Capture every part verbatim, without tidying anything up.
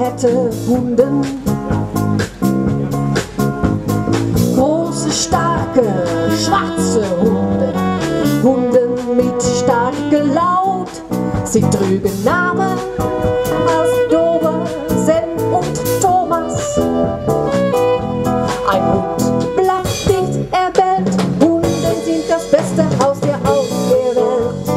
nette Hunden. Große, starke, schwarze Hunde. Hunden mit starkem Laut. Sie trügen Namen als Dober, Sen und Thomas. Ein Hund bleibt dicht, er bellt. Hunde sind das beste Haustier auf der Welt.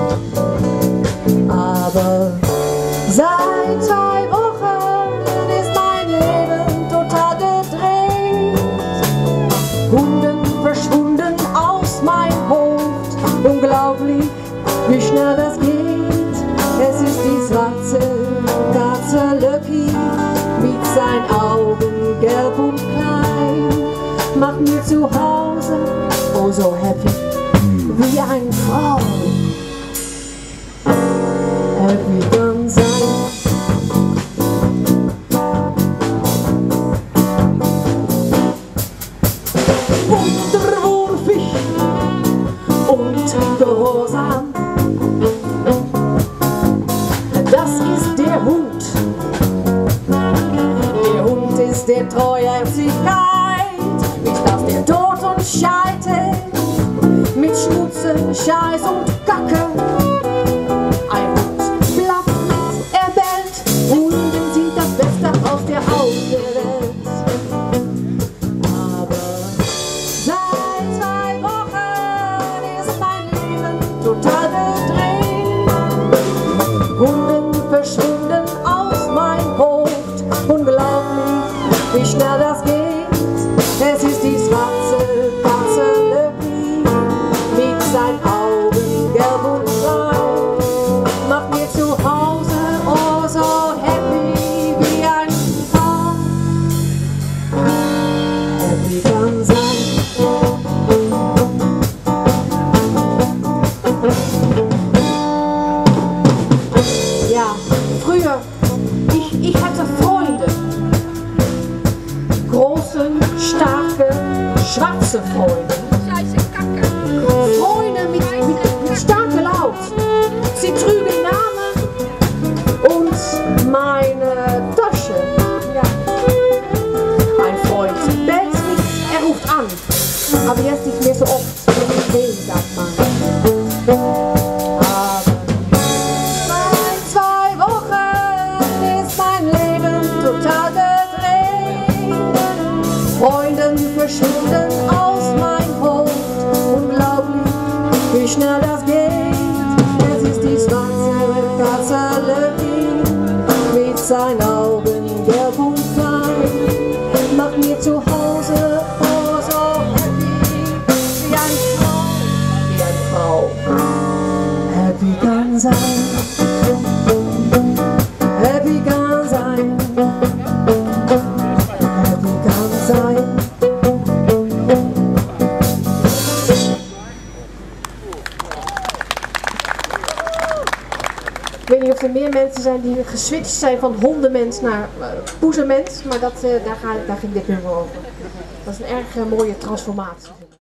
Aber seit zwei Wochen ist mein Leben total gedreht. Hunden verschwunden aus meinem Hof. Unglaublich, wie schnell das geht. Es ist die schwarze Katze Lucky mit seinen Augen gelb und klein. Macht mir zu Hause oh so happy wie eine Frau. Happy kann sein. Unterwürfig und gehorsam. Das ist der Hund. Der Hund ist der Treuherzigkeit. Nicht auf der Tod und Scheite. Mit Schmutzen, Scheiß und Kacke. Ein Hund blafft mit, er bellt. Hunden sind das Beste auf der auf der Welt. Aber seit zwei Wochen ist mein Leben total gedreht. Hunden verschwunden aus meinem Hof. Unglaublich, wie schnell das geht. Es ist die schwarze Katze Lucky mit seinen Augen gelb und klein. Macht mir zu Hause oh so happy wie ein Frau. Happy kann sein. Ja, früher, ich, ich hatte Freunde. Große, starke, schwarze Freunde. Freunde mit, mit, mit starkem Laut. Sie trügen Namen und meine Tasche. Ja. Ein Freund bellt nicht, er ruft an. Aber jetzt nicht mehr so oft. Nee, sagt man. Aber seit zwei Wochen ist mein Leben total gedreht. Freunden verschwinden aus meinem Hof. Unglaublich, wie schnell das geht. Es ist die schwarze Katze Lucky mit seinen Augen gelb und klein. Macht mir zu Hause oh so happy wie eine Frau, wie eine Frau. Happy kann sein. Happy kann sein. Happy kann sein. Ik weet niet of er meer mensen zijn die geswitcht zijn van hondenmens naar uh, poezenmens, maar dat, uh, daar, ga, daar ging dit nummer over. Dat is een erg uh, mooie transformatie.